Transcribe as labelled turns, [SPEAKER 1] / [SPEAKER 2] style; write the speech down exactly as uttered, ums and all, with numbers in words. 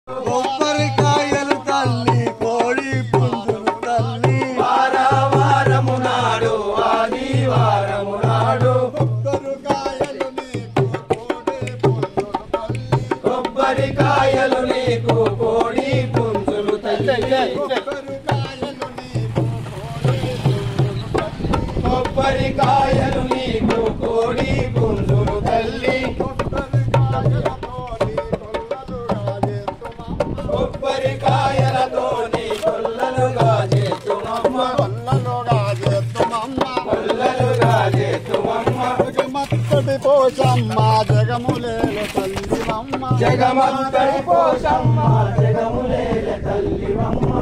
[SPEAKER 1] కొబ్బరికాయలు తల్లి కోడి పుంజులు తల్లి
[SPEAKER 2] వారము నాడు ఆదివారము నాడు
[SPEAKER 1] కొబ్బరికాయలు నీకు కోడి పుంజులు తల్లి
[SPEAKER 2] కొబ్బరికాయలు నీకు కోడి పుంజులు తల్లి కొబ్బరికాయలు నీకు కోడి పుంజులు తల్లి కొబ్బరికాయలతోని కొల్లలుగా చేస్తుమమ్మ
[SPEAKER 1] కొల్లలుగా చేస్తుమమ్మ
[SPEAKER 2] కొల్లలుగా చేస్తుమమ్మ
[SPEAKER 1] జగమత్తడి పోషమ్మ జగములేల తల్లివమ్మ
[SPEAKER 2] జగమంతటి పోషమ్మ జగములేల తల్లివమ్మ